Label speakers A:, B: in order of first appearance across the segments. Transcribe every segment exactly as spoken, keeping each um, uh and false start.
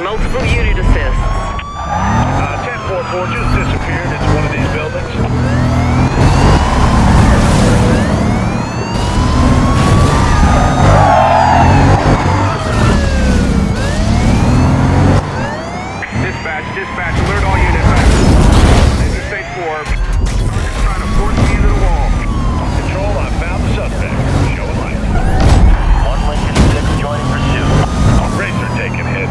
A: Multiple unit assists.
B: Uh, ten four four just disappeared into one of these buildings. Dispatch, alert all units. Interstate four. Target's trying to force me into the wall. Control, I found the suspect. Show a light.
C: One Lincoln six joining pursuit.
B: Racer taking hits.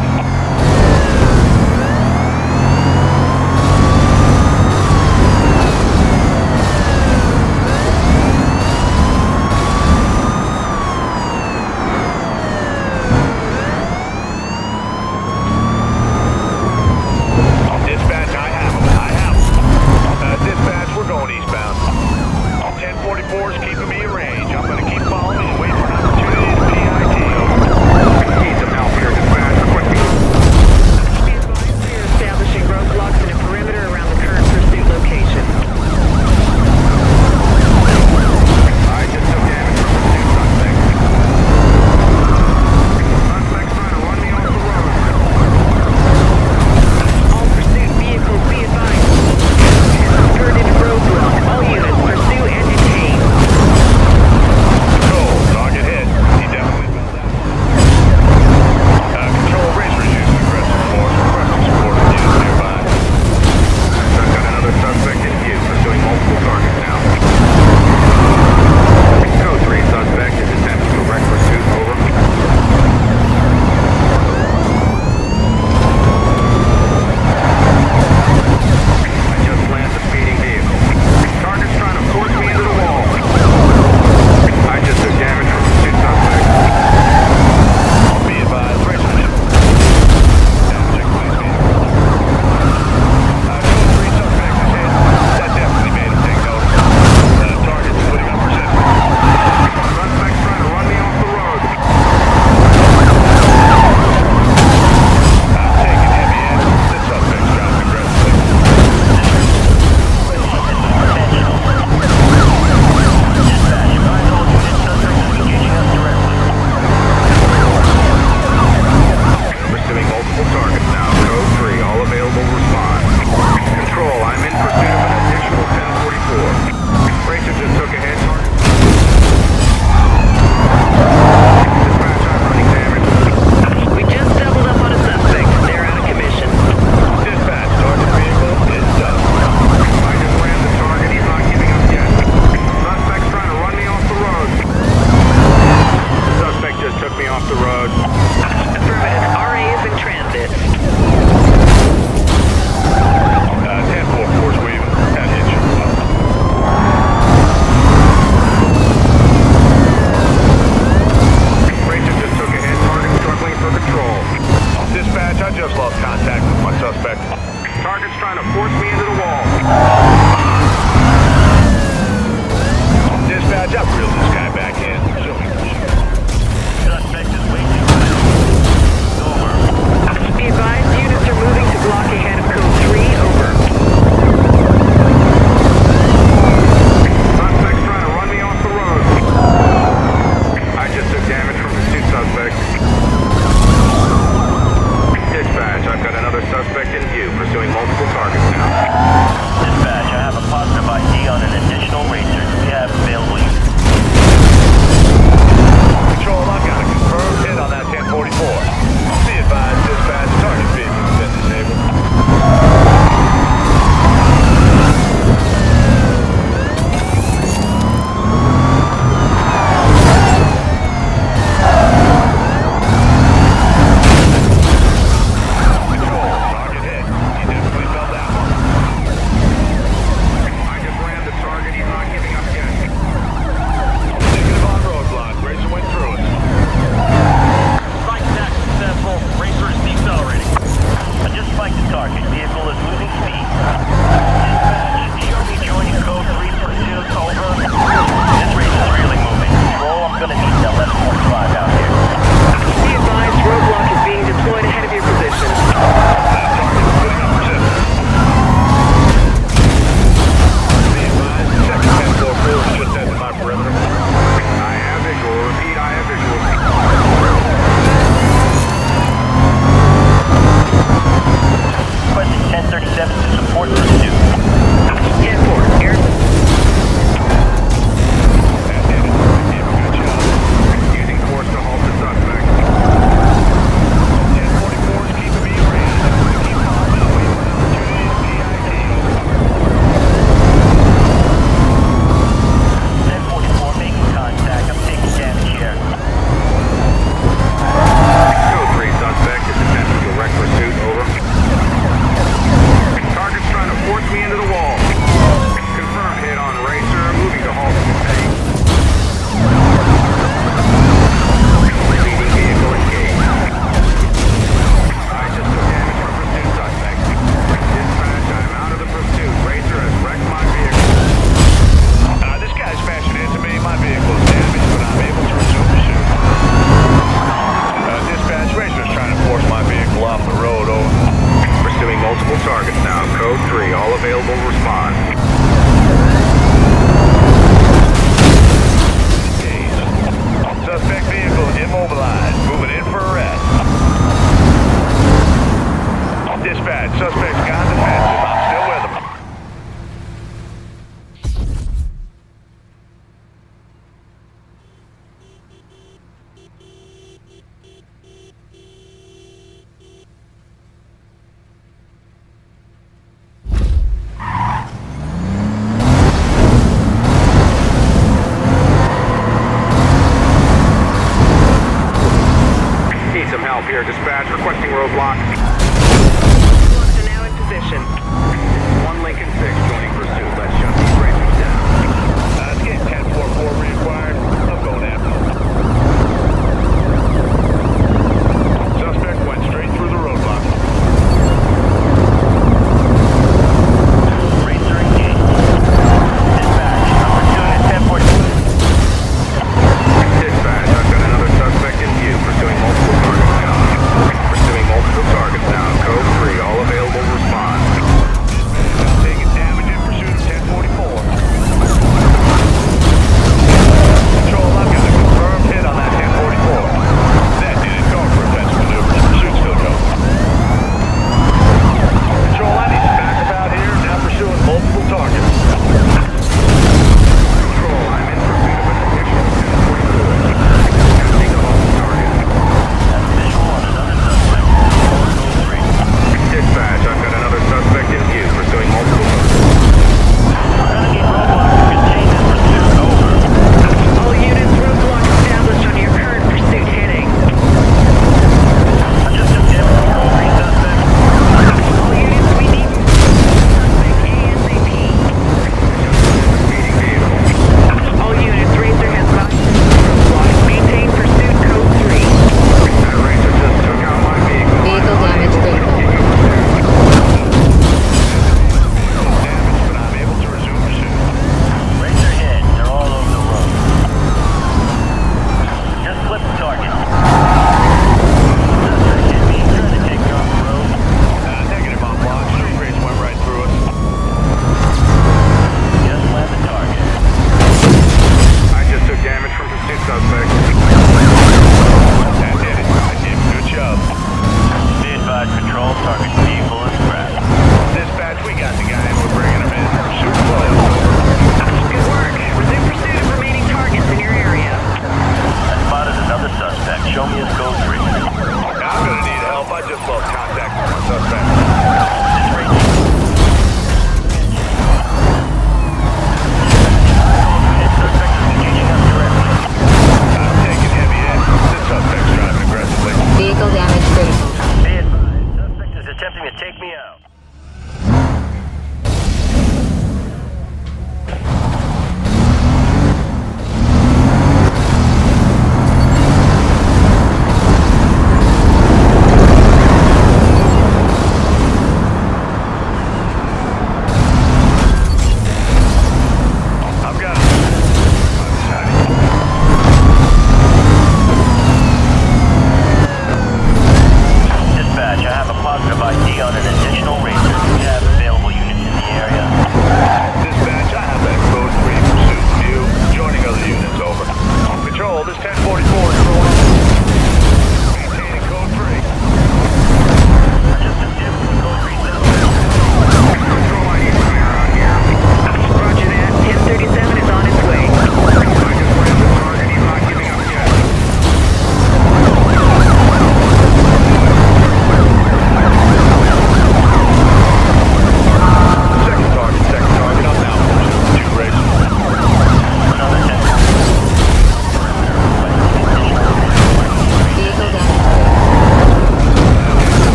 A: Be advised, unit
B: Dispatch, requesting roadblock.
A: Roadblocks are now in position.
B: One Lincoln six joining pursuit. Let's shut these racers down. Uh, it's getting ten four four reacquired. I'm going after them. Suspect went straight through the roadblock.
C: Racer engaged. Dispatch, I'm pursuing at ten forty.
B: Dispatch, I've got another suspect in view, pursuing multiple targets now. Pursuing multiple targets now. Code three, all available response. Taking damage in pursuit of ten forty-four. Control, I've got a confirmed hit on that ten forty-four. That didn't go for offensive maneuvers. Pursuit still going. Control, I need some backup out here. Now pursuing multiple targets. Control, I'm in pursuit of an additional ten forty-four. Counting a multiple target.
C: That's visual on another suspect. Code three.
B: Dispatch, I've got another suspect in view, pursuing multiple targets.
C: Renegade roadblock to contain this pursuit. Over.
A: All units, roadblock established on your current pursuit heading.
C: I just took damage from code three suspect.
A: All units, we need suspect ASAP.
B: Speeding vehicle.
A: All units, Racer has roadblock. Maintain pursuit code three.
B: That racer just took out my vehicle.
D: Vehicle damage critical.
B: Damage, but I'm able to resume pursuit.
C: Racer hit. They're all over the road. Just flip the target. Suspect hit me. Trying to take me off the road.
B: Uh, negative on block. Street race went right through us.
C: Just land the target.
B: I just took damage from pursuit suspect. That did it. I did. Good job.
C: Be advised, control. Target vehicle is scrapped.
B: Dispatch, we got the guy and we're bringing him in. Pursuit foiled.
A: Good work. Resume pursuit of remaining targets in your area.
C: I spotted another suspect. Show me his code three.
B: I'm gonna need help. I just lost contact with my suspect.
C: This racer. Suspect is engaging us directly.
B: I'm taking heavy hit. This suspect's driving aggressively.
D: Vehicle damage critical.
C: Be advised, suspect is attempting to take me out.
B: I've got him. I'm sorry.
C: Dispatch, I have a positive I D on an additional racer. Do you have available units in the area?
B: Dispatch, I have that code three pursuit view. Joining other units, over. Control, this ten forty-four is rolling. Maintaining code three.
C: I just took damage from code three suspect.
B: Control, I need some air out here.
A: Roger that. ten thirty-seven is on its way.
B: I just rammed the target. He's not giving up yet.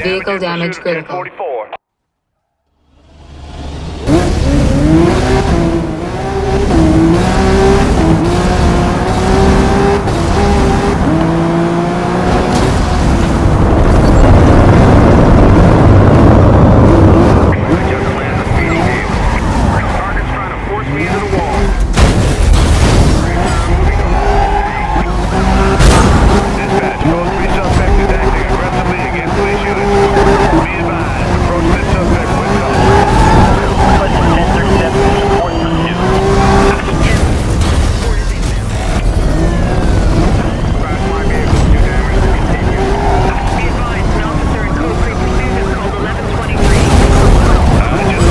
D: Vehicle damage
B: Pursuit of
D: critical.
B: ten forty-four. I just landed a speeding vehicle. Target's trying to force me into the wall. Dispatch, code three suspect is acting aggressively against police units. Be advised, approach this suspect with cover.
C: ten thirty-seven to support pursuit.
B: Dispatch, my vehicle, two damage to continue.
A: Be advised, an officer in code three pursuit is called eleven twenty-three.
B: Uh, just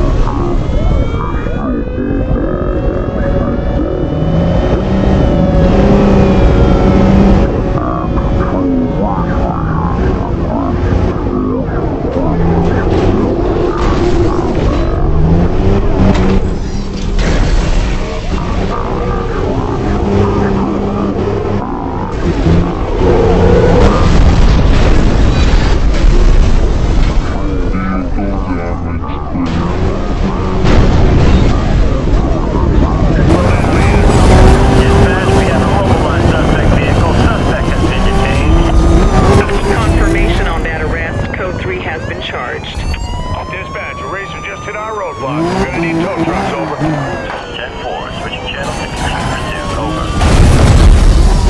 C: Dispatch, we have a mobilized suspect vehicle. Suspect has been detained.
A: Confirmation on that arrest. Code three has been charged.
B: Dispatch, a racer just hit our roadblock. We're gonna need tow trucks, over.
C: ten four, switching channel to pursuit. Over.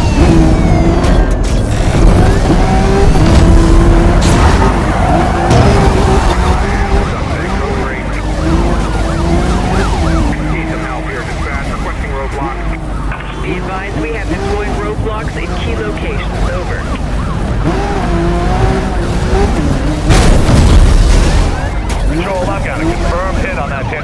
B: Suspect, code three. Need some help here, dispatch. Requesting roadblock.
A: Be advised, we have deployed roadblocks in key locations. Over.
B: Control, I've got a confirmed hit on that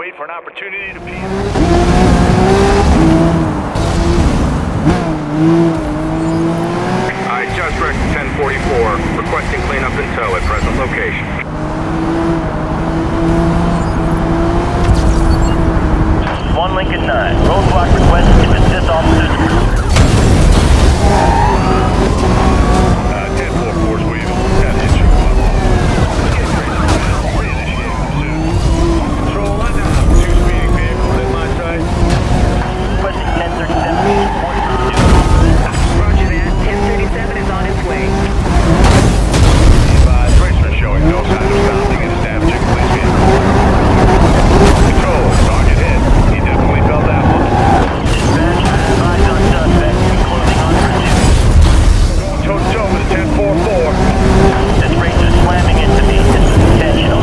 C: wait for an opportunity to peel.
B: I just wrecked ten forty-four, requesting cleanup and tow at present location.
C: One Lincoln nine. Roadblock request to assist officers.
B: Uh, ten four four's Weevil. That hits you up. Reinitiate pursuit. Control, I now have two speeding vehicles at my site.
C: Requesting ten thirty-seven.
A: Roger that. ten thirty-seven is on its way.
B: Advise, racer showing no sign of stopping and is damaging police vehicle. Control, target hit. He definitely felt that one.
C: Dispatch, advise on suspect. Closing on pursuit.
B: Toe to toe with a ten four four.
C: This racer slamming into me. This is intentional.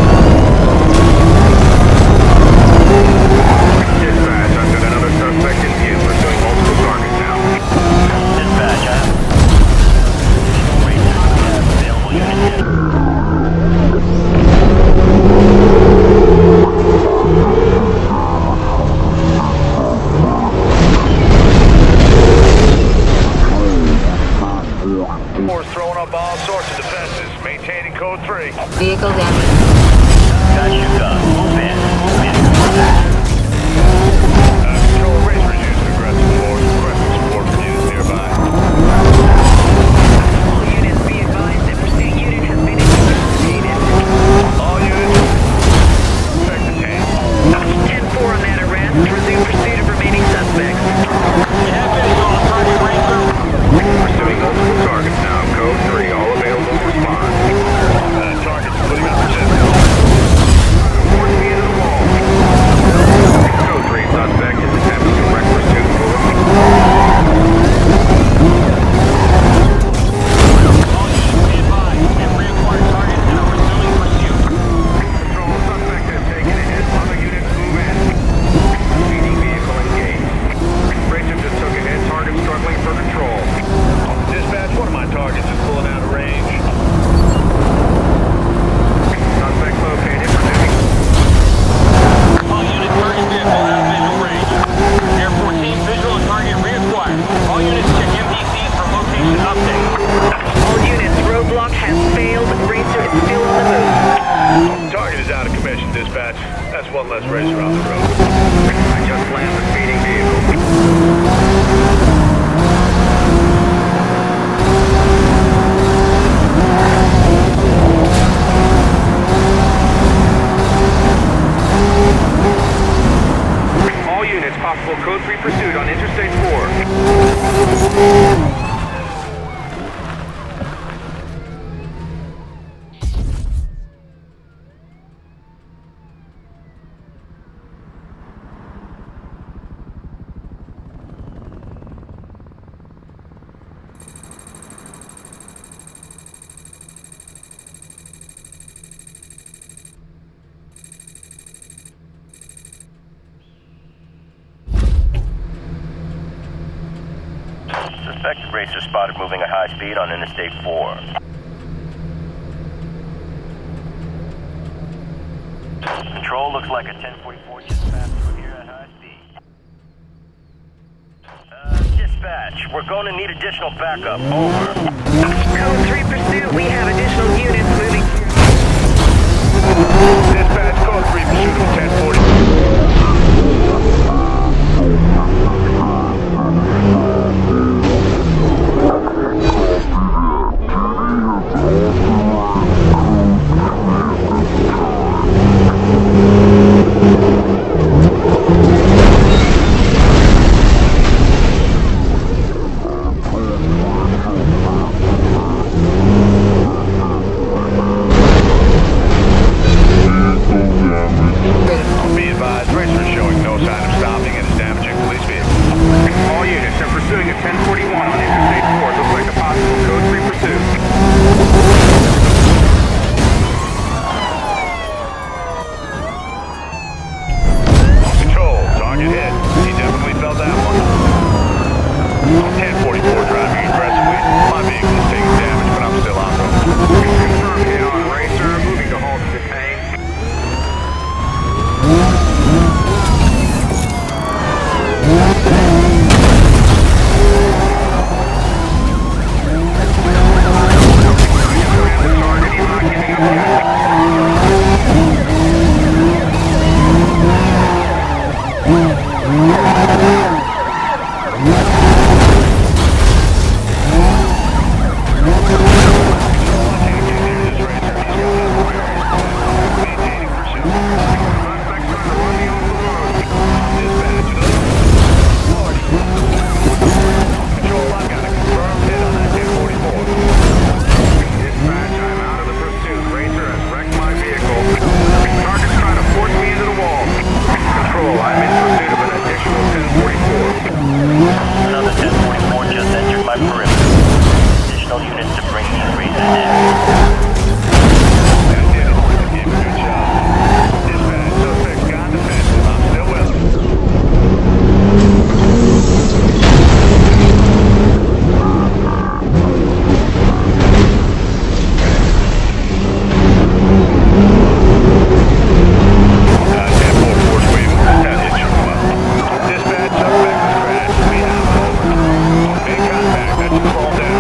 B: Dispatch, I've got another suspect in view, pursuing multiple targets now.
C: Dispatch, I have racer. We have available units.
B: Force throwing up all sorts of defenses, maintaining code three.
D: Vehicle damage.
C: Got you, gun. Move in. Move in.
B: Uh, control race reduced aggressive force, requesting support from units nearby.
A: All units be advised that pursuit unit has been incapacitated.
B: All units, effect detained.
A: ten four on that arrest. Resume pursuit of remaining suspects.
B: Pursuing multiple targets now, code three, all available to respond. Uh, targets, putting up resistance. Force me into the wall. Code three suspect is attempting to wreck pursuit for Control, suspect has taken a hit. Other units move in. Speeding vehicle engaged. Racer just took a hit. Target struggling for control. Dispatch, one of my targets is pulling out of range. Suspect located. Resuming.
E: All units, target vehicle out of visual range. Air fourteen, visual and target reacquired. All units check M D Cs for location update.
A: All units, roadblock has failed. Racer is still on the move.
B: Target is out of commission, dispatch. That's one less racer on the road. I just landed the speeding vehicle. All units, possible code three pursuit on Interstate four.
C: Suspected racer spotted moving at high speed on Interstate four. Control looks like a ten forty-four just passed through here at high speed. Uh, dispatch, we're going to need additional backup. Over.
A: Code three pursuit. We have additional units moving.
B: Dispatch, code three pursuit of ten forty.
C: range. Razor's in.
B: That did it. Give a good job. Dispatch, suspect's got the fence. I'm still with him. Uh, ten four, Force Weaver. That hit you well. Dispatch, suspect was crashed. We have it over. Big contact. That's a fall down.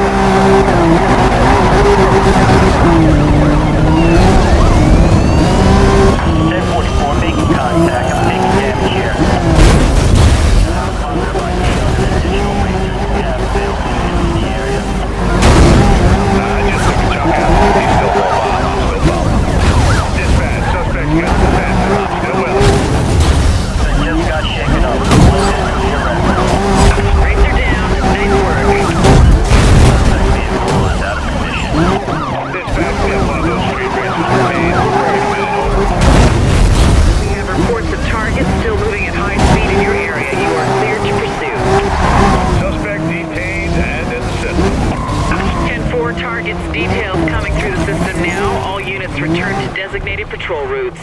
C: ten forty-four making contact. I'm taking damage here. I'm positive I see other additional rangers we have available in the area.
B: I just took a chunk out. He's still mobile. I'm still following. Dispatch, suspect's got the fence. I'm still with him.
C: Suspect just got shaken up. One damage theoretical.
A: Razor down. Nice work.
C: Suspect vehicle is out of position.
B: Dispatch, we have one of those street racers remains. We're a minute over.
A: We have reports of targets still moving at high speed in your area. You are cleared to pursue.
B: Suspect detained and in the system.
A: ten four targets details coming through the system now. All units return to designated patrol routes.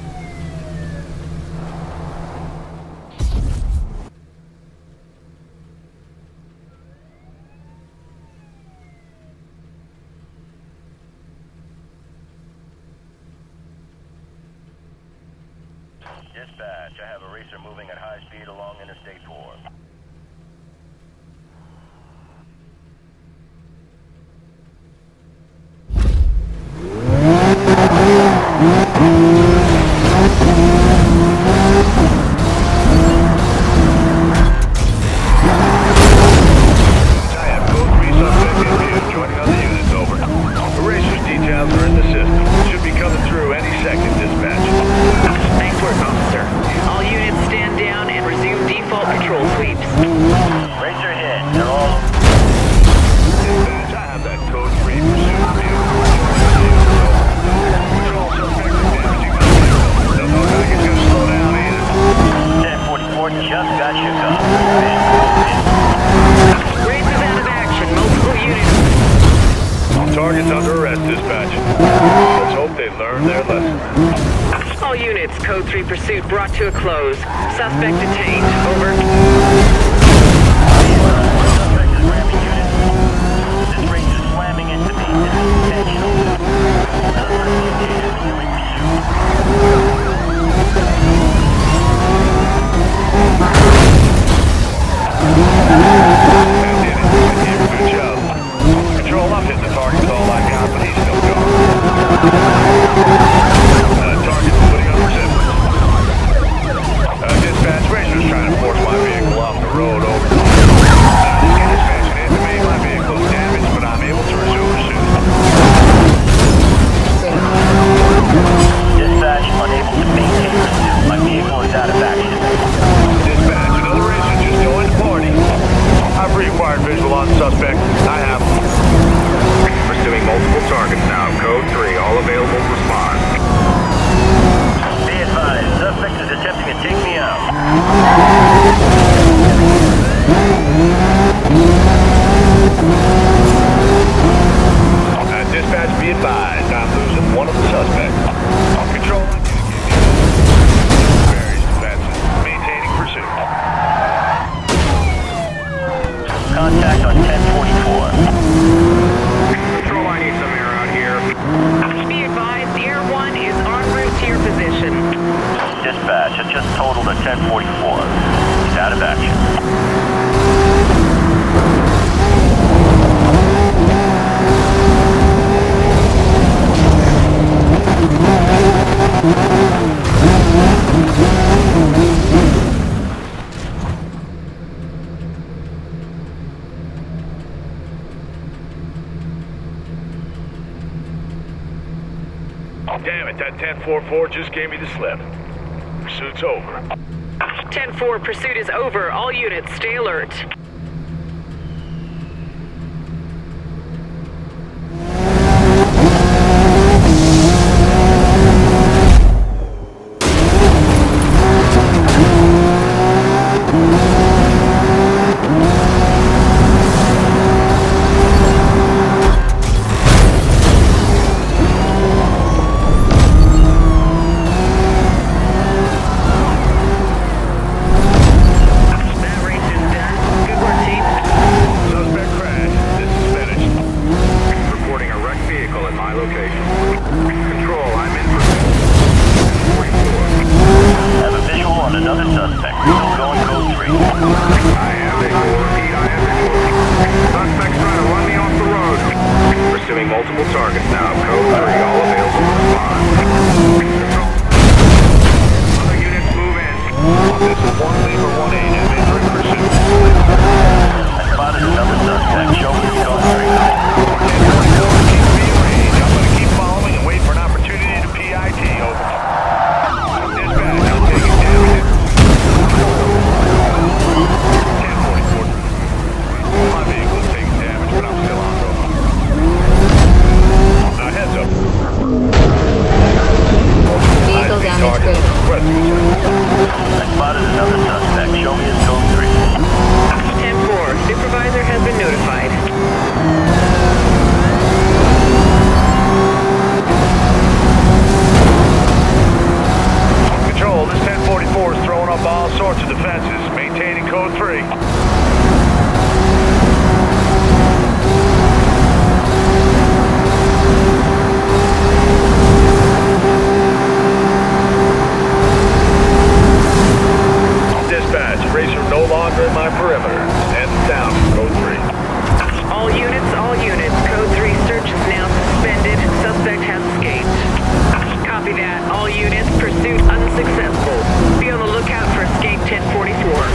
C: Dispatch, I have a racer moving at high speed along Interstate four.
B: I have code three suspect in view, joining other units over. Erasers details are in the system. Should be coming through any second, dispatch.
A: Nice work, officer. All units stand down and resume default patrol sweeps.
C: Racer hit. They're all
B: Dispatch, I have that code three pursuit view. Patrol suspect is damaging my vehicle. Don't look like it's gonna slow down either.
C: ten forty-four just got shook up.
A: Razor's out of action. Multiple units.
B: Target's under arrest, dispatch. Let's hope they learn their lesson.
A: All units, code three pursuit brought to a close. Suspect detained. Over.
C: Suspect is ramming units. This racer is slamming into me. This is intentional. Suspect located. Resuming pursuit.
B: That did it. Give a good job. Control, I've hit the target with all I got, but he's still gone. Uh, target's putting up resistance. Uh, dispatch, Razor's trying to force my vehicle off the road over. Uh, this guy dispatching intimate, my vehicle is damaged, but I'm able to resume pursuit.
C: Dispatch unable to maintain pursuit. My vehicle is out of action.
B: Dispatch, another Razor just joined the party. I've reacquired visual on suspect. I have. Pursuing multiple targets now. Code three, all available to respond.
C: Be advised, suspect is attempting to take me out.
B: Uh, dispatch, be advised. I'm losing one of the suspects. Control. Various defenses. Maintaining pursuit.
C: Contact on ten forty-four.
B: Control, I need some air out here.
A: Be advised, Air one is en route to your position.
C: Dispatch, it just totaled a ten forty-four. He's out of action.
B: Damn it, that ten forty-four just gave me the slip. Pursuit's over.
A: ten four, pursuit is over. All units, stay alert.
B: my location. Control, I'm in for forty-four.
C: Have a visual on another suspect. Still going code three.
B: I have visual. Repeat, I have visual. Suspect's trying to run me off the road. Pursuing multiple targets now. Code three, all available to respond. Control. Other units move in. This is one Lima one eight. I'm entering pursuit.
C: I spotted another suspect. Show me his code three.
B: Keep me in range. I'm going to keep following and wait for an opportunity to P I T. Over. Dispatch, I'm taking damage. ten forty-four. My vehicle is taking damage, but I'm still on road. Uh, heads up.
D: Vehicle damage critical.
C: I spotted another suspect. Show me his code three.
A: ten four, supervisor has been notified.
B: Control, this ten forty-four is throwing up all sorts of defenses. Maintaining code three. Dispatch, racer no longer in my perimeter. Stand down, code three.
A: All units, all units. Code three search is now suspended. Suspect has escaped. Copy that. All units, pursuit unsuccessful. Be on the lookout for escape ten forty-four.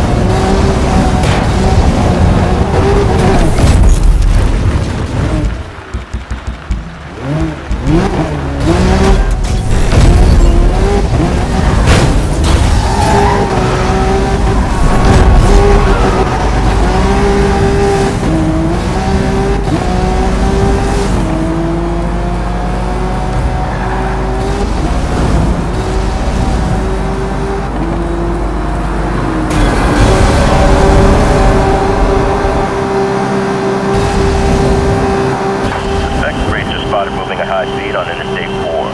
C: Suspect ranger spotted moving at high speed on Interstate four.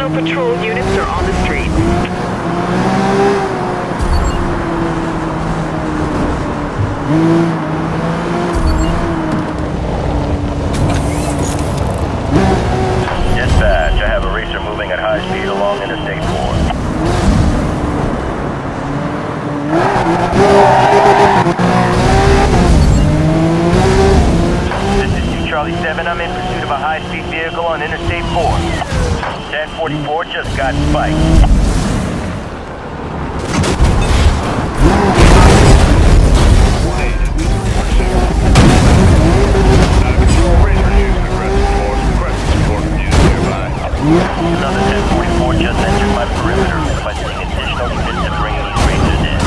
A: Additional patrol units are on the streets.
C: Dispatch, I have a racer moving at high speed along Interstate four. This is two Charlie seven. I'm in pursuit of a high-speed vehicle on Interstate four. ten forty-four just got spiked. Another ten forty-four just entered my perimeter, requesting additional units to bring these racers in.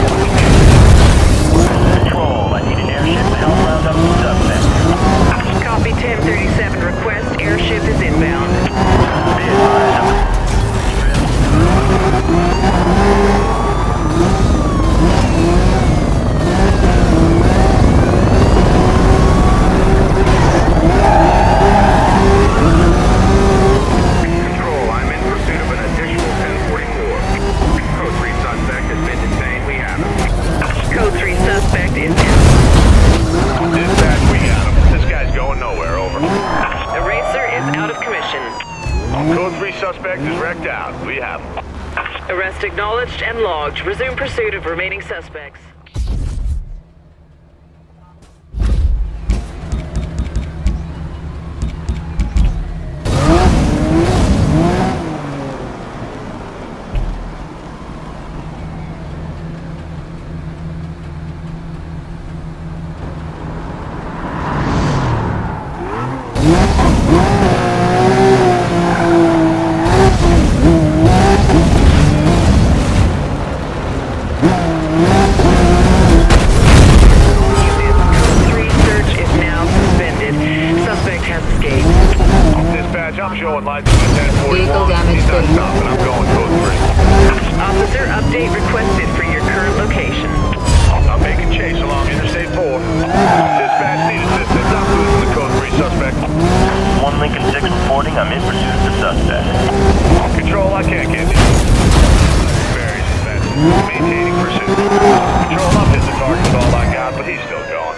C: Control, I need an airship to help round up the suspect.
A: Copy ten thirty-seven request. Airship is inbound.
C: Be advised, I'm
B: suspect is wrecked out. We have him.
A: Arrest acknowledged and logged. Resume pursuit of remaining suspects.
B: I'm showing lights on ten forty-one.
D: Vehicle damage
B: He's not
D: critical.
B: stopping. I'm going code three.
A: Officer, update requested for your current location.
B: I'm making chase along Interstate four. Dispatch need assistance. I'm losing the code three suspect.
C: one Lincoln six reporting. I'm in pursuit of the suspect.
B: Control, I can't get you. Very expensive. Maintaining pursuit. Control, I'm hit the target with all I got, but he's still going.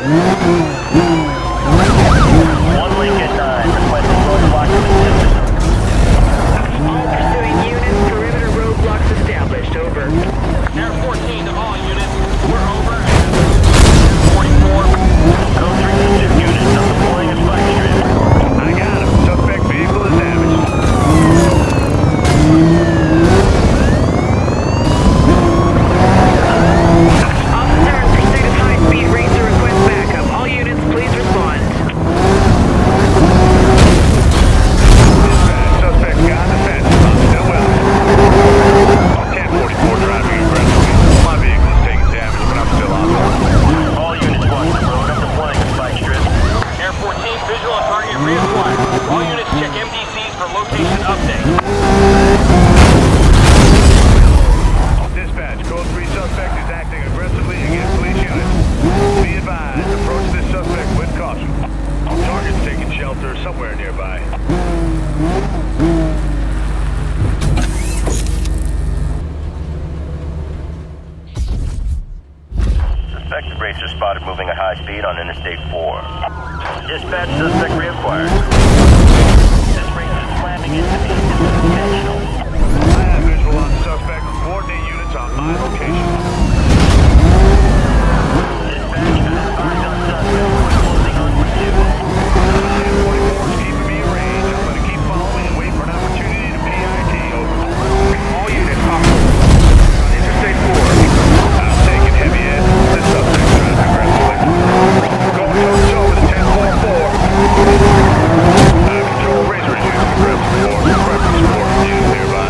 C: one Lincoln nine requesting roadblock to the system.
A: All pursuing units, perimeter roadblocks established. Over.
E: Air fourteen to all units. We're over. forty-four.
C: Code three to two units. I'm deploying a spike strip.
B: I got him. Suspect vehicle is damaged.
A: Officer in pursuit of high-speed racer request backup. All units, please respond.
B: Suspect got the fence. I'm still with him. ten forty-four driving aggressively. My vehicle is taking damage, but I'm still on board.
C: All units watch the road. I'm deploying a spike strip.
E: Air fourteen visual on target reacquired. All units check M D Cs for location update.
B: Dispatch, code three suspect is acting aggressively against police units. Be advised, approach this suspect with caution. Target's taking shelter somewhere nearby.
C: Suspected racer spotted moving at high speed on Interstate four. Dispatch, suspect reacquired. This racer slamming into me. This is intentional.
B: I have visual on suspect. Coordinate units on my location.
C: Dispatch, eyes on suspect. We're closing on pursuit.
B: ten forty-four is keeping me in range. I'm going to keep following and wait for an opportunity to P I T. Over. All units, officer. On Interstate four. I'm taking heavy hit. This suspect drives aggressively. Going toe-to-toe with a ten forty-four. I control razor is using aggressive force. Preference for units nearby.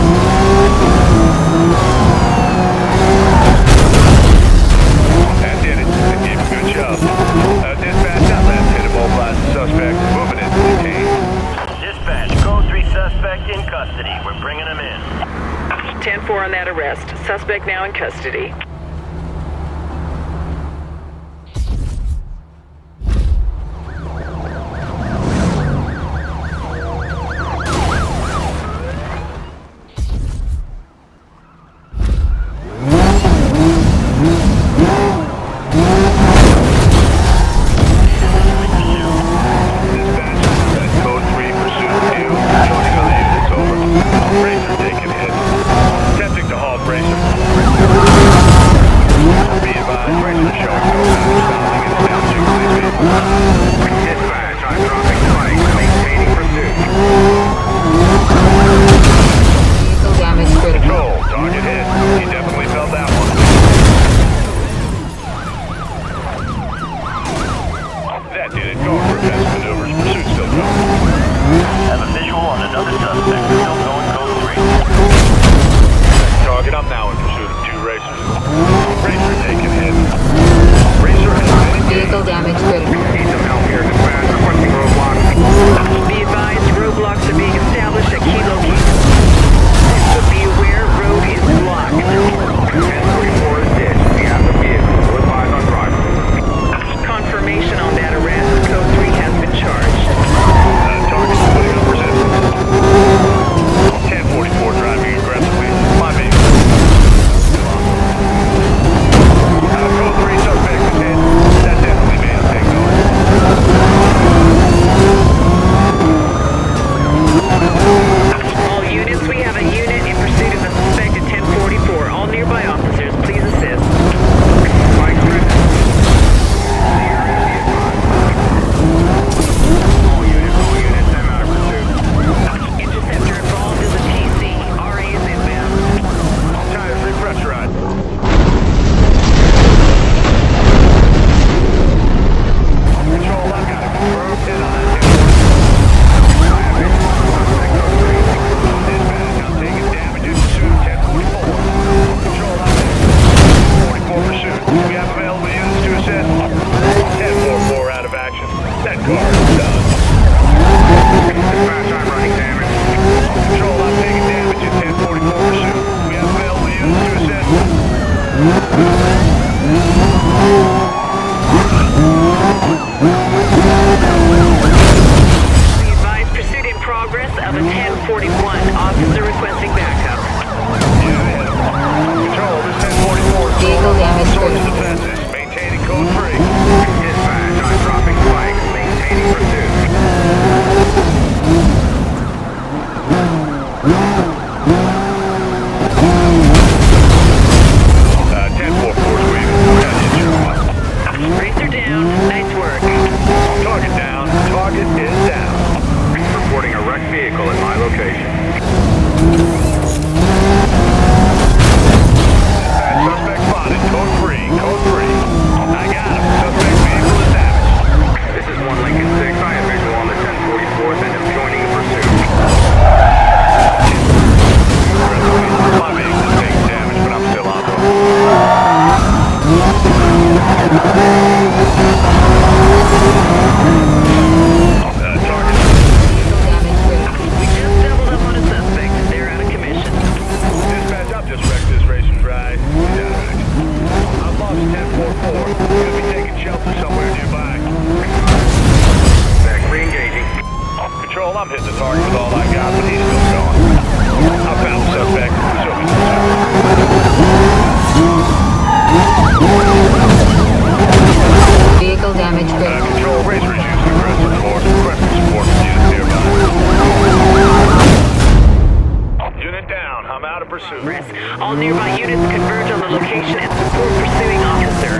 B: That did it. They gave a good job. Uh, dispatch, not left hit immobilize the suspect. Moving it to detain.
C: Dispatch, code three suspect in custody. We're bringing him in.
A: ten four on that arrest. Suspect now in custody.
B: Racer taking hit. Attempting to halt Racer. Be advised, Racer showing no signs of stopping and establishing high speed. Dispatch, I'm dropping spikes, maintaining pursuit.
D: Vehicle damage critical.
B: Control, target hit. He definitely felt that one. That did it. Going for fast maneuvers. Pursuit still going.
C: Have a visual on another suspect. Still going code three.
B: Target, I'm now in pursuit of two racers. Racer taking hit. Racer has been engaged.
D: Vehicle damage critical.
B: Need some help here. Dispatch, requesting roadblock.
A: Be advised, roadblocks are being established at key locations. So be aware, road is blocked.
B: ten forty-four is ditched. We have the vehicle. We're advised on driver.
A: Confirmation on that arrest. Code three has been charged.
B: Uh, target putting up resistance. ten forty-four driving aggressively. My vehicle. Uh, code three suspect is hit. That definitely made him take notice.
A: All units, we have a unit in pursuit of a suspect at ten forty-four. All nearby officers, please assist.
B: Mike Smith. All units, all units, I'm out of pursuit.
A: Interceptor involved is a T C. R A is inbound.
B: Tires repressurized. Control, I've got a confirmed hit on that dude. Dispatch, I'm taking damage in pursuit of ten forty-four. Control, I'm taking forty-four pursuit. We have available units to assist. ten forty-four out of action. That car is done. Dispatch, I'm running damage. Control, I'm taking damage in ten forty-four pursuit. We have available units to assist.
A: Be advised, pursuit in progress of a ten forty-one. Officer requesting backup.
B: Control, this ten forty-four.
D: Vehicle damage
B: Source
D: critical.
B: defenses, maintaining code three. Dispatch, I'm dropping spikes, maintaining pursuit. Uh, ten forty-four, Sweden. Got you, Joe.
A: Racer down. Nice work.
B: Target down. Target is down. Reporting a wrecked vehicle at my location. Dispatch, suspect spotted. Code three. Code three. I got him. Suspect vehicle is damaged. This is one Lincoln six. I have visual on the ten forty-fourth and am joining the pursuit. My vehicle is taking damage, but I'm still on the Uh, target.
D: Vehicle damage critical.
A: We just doubled up on a suspect. They're out of commission.
B: Dispatch, I've just wrecked this racer dry. He's out of action. I've lost ten forty-four. Could be taking shelter somewhere nearby. Back re-engaging. Control, I'm hitting the target with all I got, but he's still going. I found the suspect. Show me
D: Vehicle damage
B: uh,
D: critical.
B: Control, racer is using aggressive force. Requesting support from units nearby. Unit down. I'm out of pursuit.
A: All nearby units converge on the location and support pursuing officer.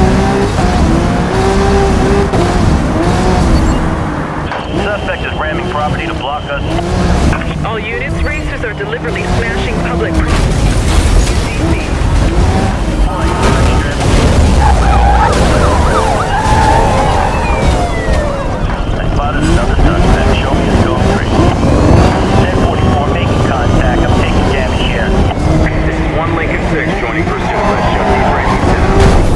C: Suspect is ramming property to block us.
A: All units, racers are deliberately smashing public.
C: I spotted another suspect. Show me his code three. ten forty-four making contact. I'm taking damage here.
B: This is one Lincoln six joining pursuit. Let's shut these racers down.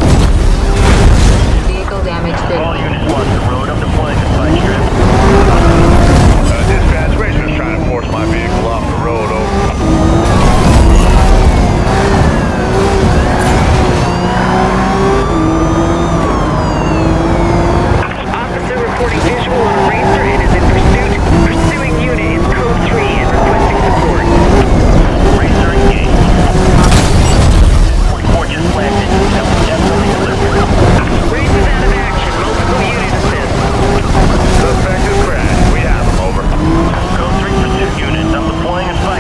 D: Vehicle damage
C: All
D: critical.
C: units watch the road. I'm deploying the spike strip.
B: Uh, dispatch, racer is trying to force my vehicle off the road. Over.
A: Officer reporting visual on a racer and is in pursuit. Pursuing unit is code three and requesting support.
C: Racer engaged. forty-four just landed. That was definitely deliberate.
A: Racer's out of action. Multiple unit assist.
B: Suspect is crashed. We have him. Over.
C: Code three pursuit units. I'm deploying a spike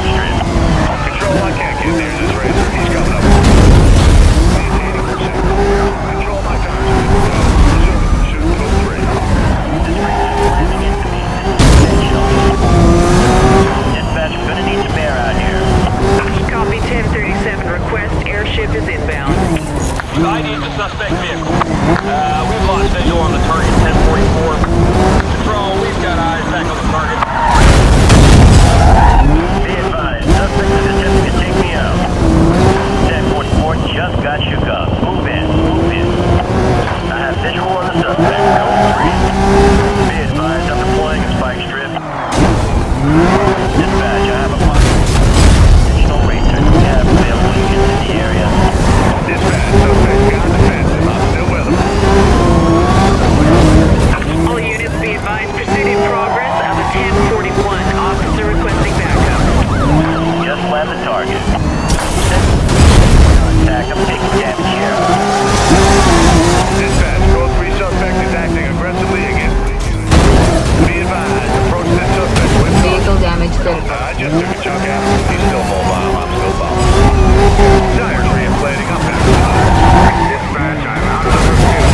B: just took a chunk out. He's still mobile. I'm still following. Tires reinflating up there. Dispatch, I'm out of the pursuit.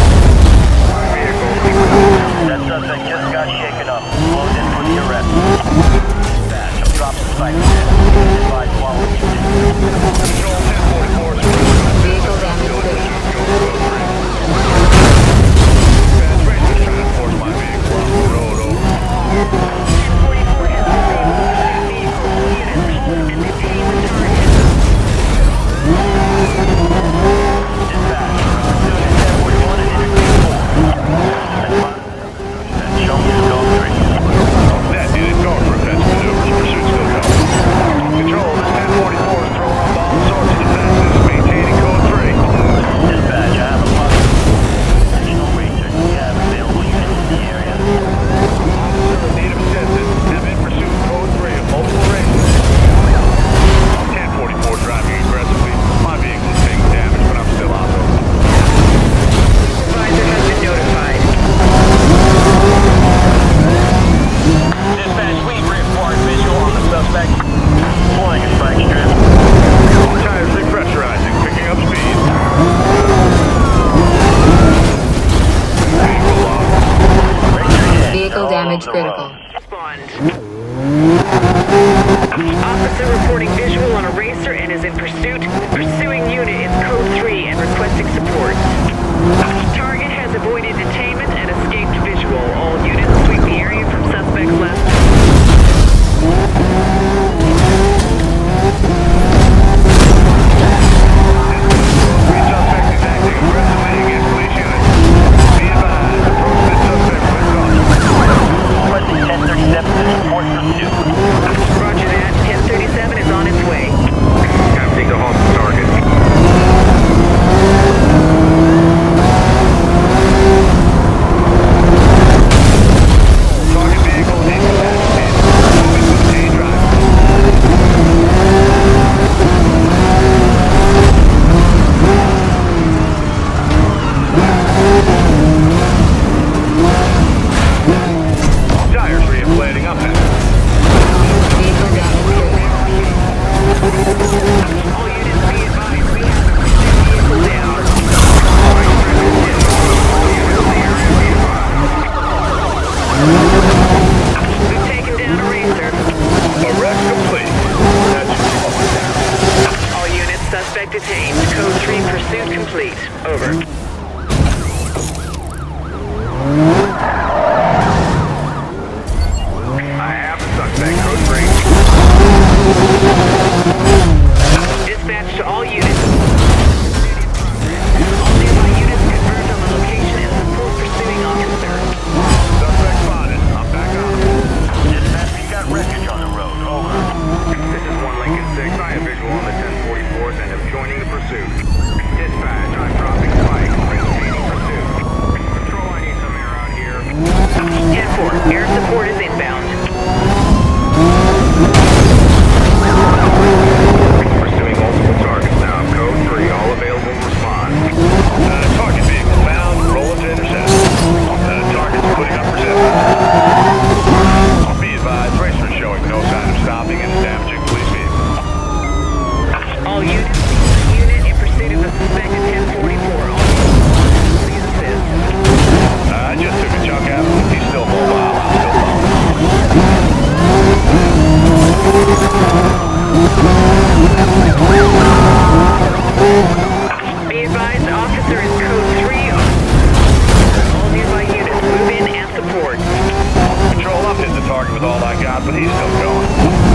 B: Vehicle.
C: That suspect just got shaken up. Close in for the arrest. Dispatch, I'm dropping spike. Advise follow me.
B: Control ten forty-four.
D: Vehicle damage critical.
B: Dispatch, Racer's trying to force my vehicle off the road. Over.
A: ten forty-four has the vehicle, all units, and detain the target.
C: Dispatch, pursuit is ten forty-one and Interstate four. That's show me the code three.
B: That unit going for offensive maneuvers. Pursuit still going. Control, this ten forty-four is throwing up all sorts of defenses. Maintaining code three.
C: Dispatch, I have a possible additional racer. Do you have available units in the area?
B: Officer in need of assistance. Have in pursuit code three of multiple races. ten forty-four driving aggressively. My vehicle is taking damage, but I'm still out though.
A: Supervisor has been notified.
E: Dispatch, we required visual on the suspect.
C: Flying a spike strip.
B: Tires repressurizing, picking up speed. Vehicle lost.
C: Racer hit.
D: Vehicle
C: All
D: damage
C: over the
D: critical.
C: road.
A: Respond. Officer reporting visual on a racer and is in pursuit. Pursuing unit is code three and requesting support. Target has avoided detainment and escaped visual. All units sweep the area from suspect left.
B: Three suspects is acting aggressively against police units. Be advised, approach this suspect with caution.
C: Requesting ten thirty-seven to support pursuit.
A: Roger that. ten thirty-seven is on its way.
B: Attempting to halt the target. Target vehicle incapacitated. Moving to detain driver. Tires reinflating up there.
D: Vehicle damage critical.
A: All units be advised. We have a pursuit vehicle down. We've taken down a racer.
B: Arrest complete. That's
A: All units suspect detained. Code three pursuit complete. Over.
B: I have the suspect, code three.
A: Dispatch to all units. All nearby units converge on the location and support pursuing officer.
B: Suspect spotted. I'm back on.
C: Dispatch, you got wreckage on the road. Over.
B: This is one Lincoln six. I have visual on the ten forty-fours and am joining the pursuit. Dispatch, I'm dropping spike. Maintaining pursuit. Control, I need some air out here.
A: ten four. Air support is inbound.
B: Pursuing multiple targets now. Code three, all available respond. Uh, target vehicle found. Rolling to intercept. Uh, target's putting up resistance. Be advised, racer is showing no sign of stopping and is damaging police vehicle.
A: All units. Unit in pursuit of a suspected ten forty-four. All units, please assist.
B: Uh, I just took a chunk out of him. He's still mobile. I'm still following.
A: Be advised, officer is code three. All nearby units move in and support.
B: Control, I've hit the target with all I got, but he's still going.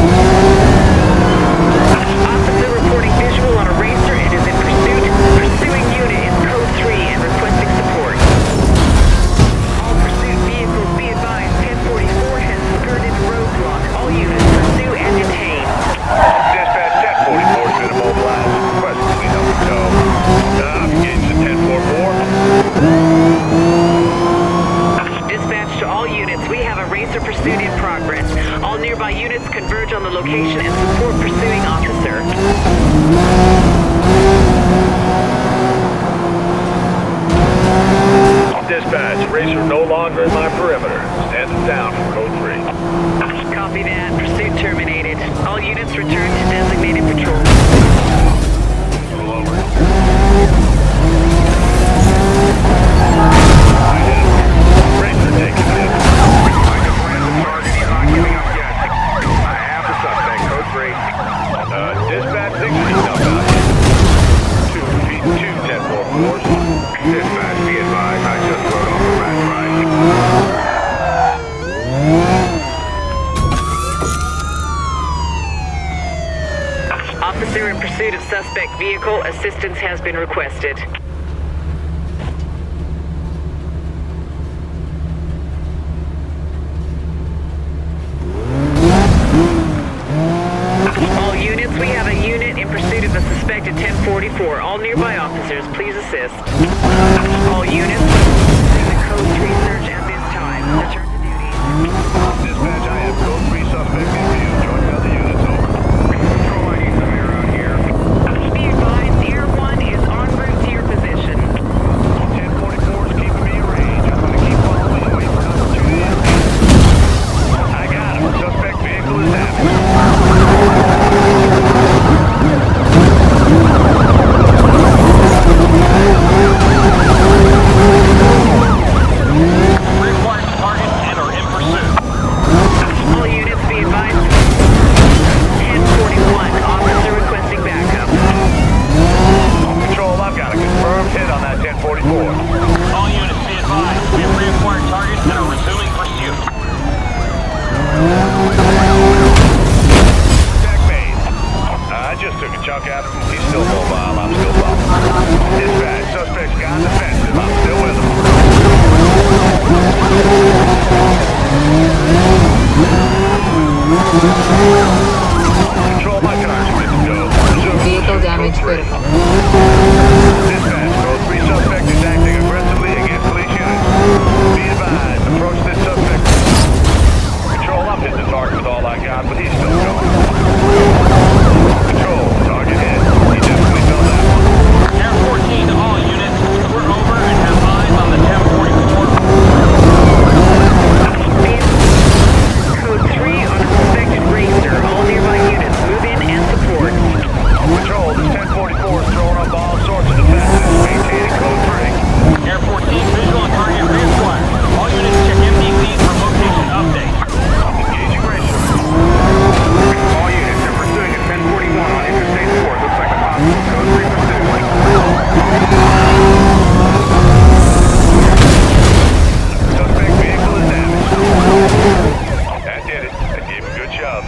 A: Officer reporting visual on a racer and is in pursuit. Pursuing unit is code three and requesting support. All pursuit vehicles be advised. ten forty-four has skirted roadblock. All units pursue and detain.
B: Dispatch ten forty-four has been immobilized. Request clean up the tow. Uh, I'm engaged in ten forty-four.
A: Dispatch to all units. We have a racer pursuit in progress. All nearby units converge on the location and support pursuing officer.
B: Dispatch, racer no longer in my perimeter. Standing down from code three.
A: Copy that. Pursuit terminated. All Officer in pursuit of suspect vehicle. Assistance has been requested. All units, we have a unit in pursuit of a suspected ten forty-four. All nearby officers, please assist. All units, the code three search at this time. Return to duty.
B: Dispatch, I have code three suspect in view. Join the other units, over. Control, I need some air out here.
A: Be advised, Air one is en route to your position.
B: ten forty-four is keeping me in range. I'm going to keep following and wait for an opportunity to escape. I got him. Suspect vehicle is damaged.
E: Required target and are in pursuit.
A: All units be advised. ten forty-one, officer requesting backup.
B: Control, I've got a confirmed hit on that ten forty-four.
E: All units be advised. We have reacquired target and are resuming pursuit.
B: Check made. I just took a chunk out of him. He's still mobile. I'm still following. Dispatch, suspect's got defensive. I'm still with him. Control, my car's good to go. Resume
D: Vehicle
B: pursuit,
D: damage
B: code three.
D: critical.
B: Dispatch, code three suspect is acting aggressively against police units. Be advised, approach this suspect. Control, I'm hitting the target with all I got, but he's still going. Control, target hit. He definitely felt that one.
E: Air fourteen to all units. We're over and have eyes on the ten forty-four.
A: Code three on a suspected racer. All nearby units, move in and support.
B: Control, this ten forty-four is throwing up all sorts of defenses. Maintaining code three.
E: Air fourteen visual and target reacquired. All units check M D Cs for location update.
B: Engaging ratio. All units are pursuing a ten forty-one on Interstate four. Looks like a possible code three pursuit. Suspect vehicle is damaged. That did it. That gave him a good shove.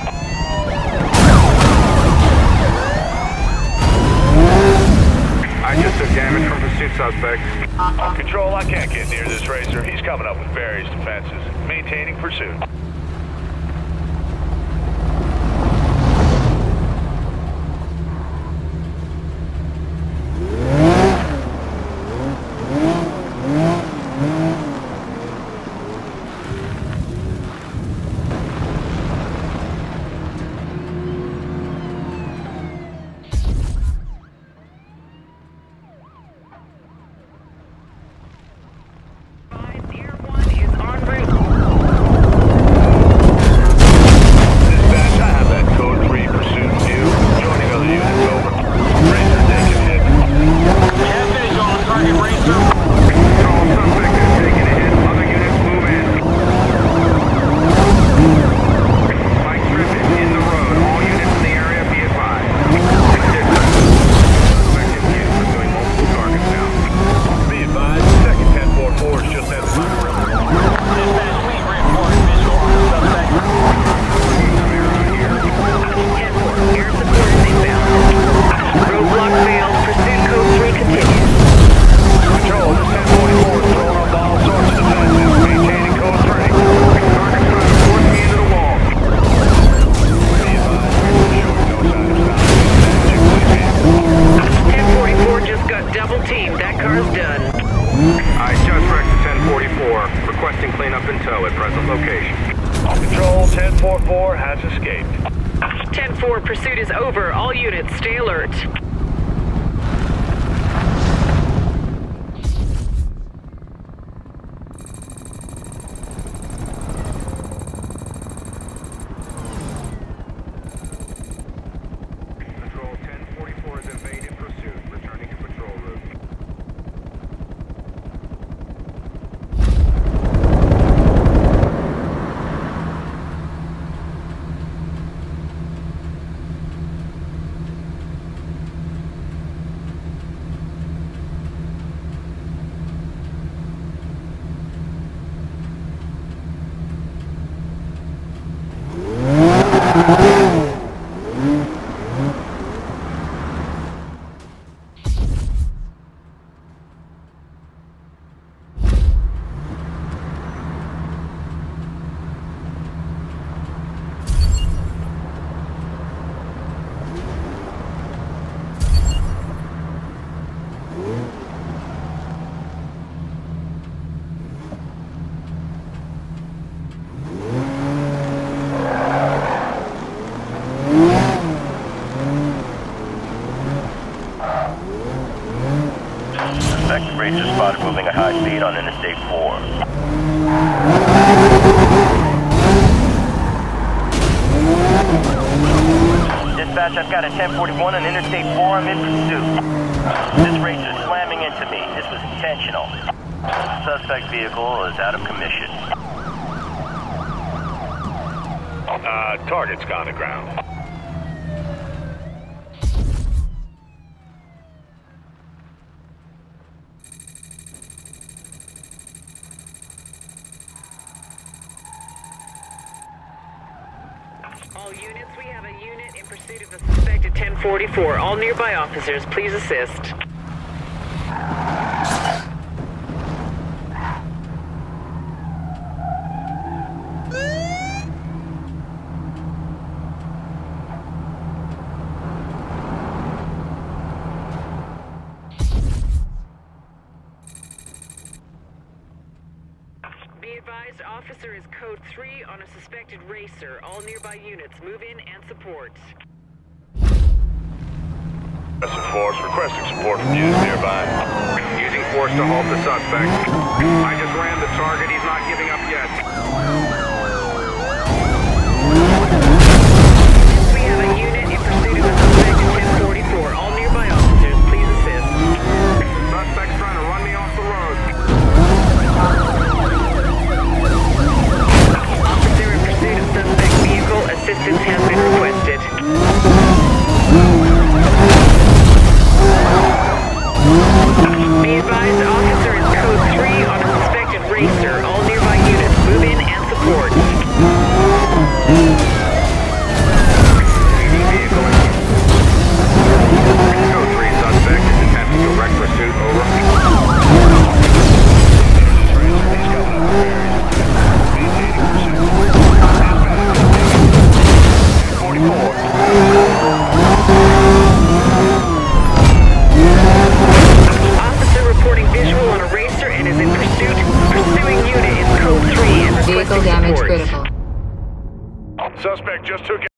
B: I just took damage from pursuit suspect. Control, I can't get near this racer. He's coming up with various defenses. Maintaining pursuit.
A: Air one is en route.
B: Dispatch, I have that code three pursuit view. Joining other units, over. Racer taking hit.
E: We have visual on target racer.
B: Control, suspect is taking a hit. Other units move in. Spike strip is in the road. All units in the area be advised. Suspect is hit, pursuing multiple targets now. Be advised, second ten forty-four is just at the front road.
E: Dispatch, please reinforce visual on the suspect.
A: ten four, air support is inbound. Roadblock failed. Pursuit code three continues.
B: Control, this ten forty-four is throwing up all sorts of defenses. Maintaining code three. Target's trying to force me into the wall. Be advised, showing no sign of stopping.
A: ten forty-four just got double teamed. That car's done.
B: I just wrecked the ten forty-four. Requesting cleanup and tow at present location. Control, ten forty-four has escaped.
A: ten four, pursuit is over. All units, stay alert.
B: Control, ten forty-four has evaded pursuit. Returning to patrol route.
C: spotted moving at high speed on Interstate four. Dispatch, I've got a ten forty-one on Interstate four. I'm in pursuit. This racer's slamming into me. This was intentional. Suspect vehicle is out of commission.
B: Uh, target's gone to ground.
A: All units, we have a unit in pursuit of a suspected ten forty-four. All nearby officers, please assist. Be advised, officer is code three on a suspected racer. All nearby units, move in and support.
B: Aggressive force requesting support from units nearby. Using force to halt the suspect. I just ran the target. He's not giving up yet.